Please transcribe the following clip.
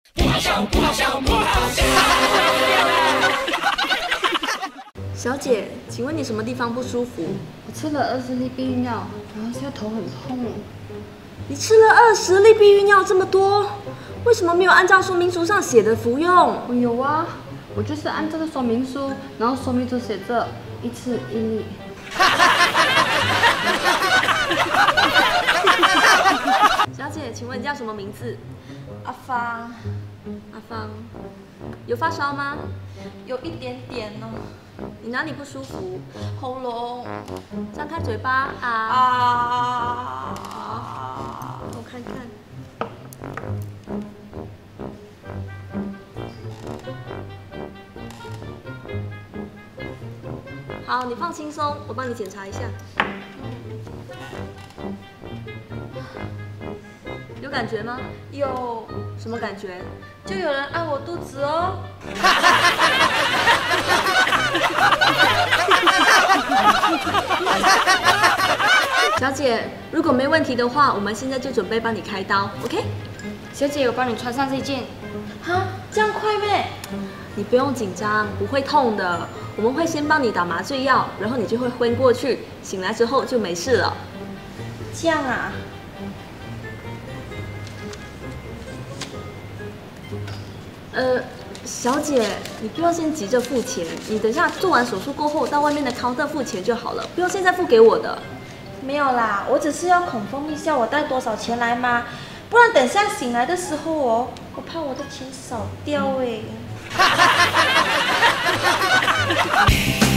不好笑，不好笑，不好笑！ 小姐，请问你什么地方不舒服？ 我吃了20粒避孕药，然后现在头很痛。 你吃了20粒避孕药这么多，为什么没有按照说明书上写的服用？ 我有啊，我就是按这个说明书，然后说明书写着1次1粒。 小姐，请问你叫什么名字？ 阿芳， 阿芳，有发烧吗？ 有一点点哦， 你哪里不舒服？ 喉咙张开嘴巴啊！ 啊， 我看看。好，你放轻松，我帮你检查一下。有感觉吗？ 有， 什么感觉？ 就有人按我肚子哦。 小姐，如果没问题的话，我们现在就准备帮你开刀 ，OK？ 小姐，我帮你穿上这件。 哈，这样快咩？ 你不用紧张，不会痛的。我们会先帮你打麻醉药，然后你就会昏过去，醒来之后就没事了。 这样啊？ 小姐，你不要先急着付钱，你等下做完手术过后到外面的 counter 付钱就好了，不用现在付给我的。 没有啦，我只是要confirm一下我带多少钱来嘛，不然等下醒来的时候哦，我怕我的钱少掉哎。